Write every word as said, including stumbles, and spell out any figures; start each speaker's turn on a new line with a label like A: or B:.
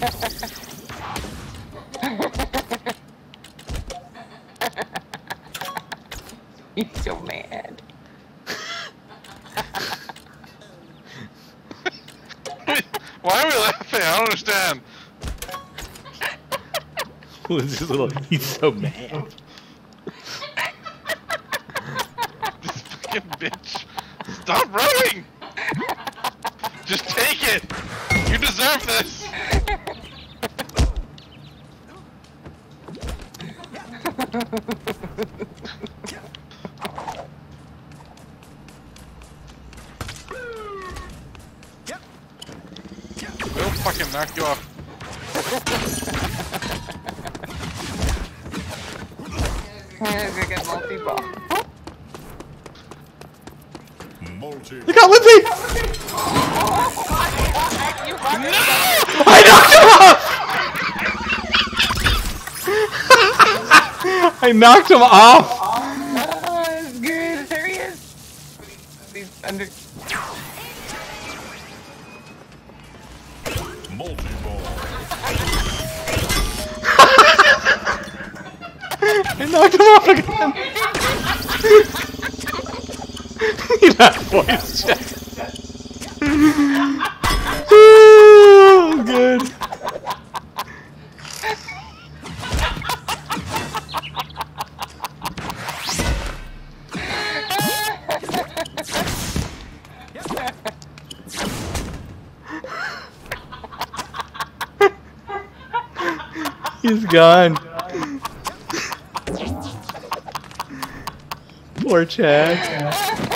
A: He's so mad.
B: Why are we laughing? I don't understand.
C: Who's this little? He's so mad.
B: This fucking bitch. Stop running! Just take it! You deserve this! We'll fucking knock you off.
A: He's gonna get multi-ball.
C: Look out, Lindsay!
A: No!
C: I knocked him off! I knocked him off!
A: Oh, it's good. There he is. He's under.
C: I knocked him off again! That voice check. Oh, good. He's gone. Poor Chad.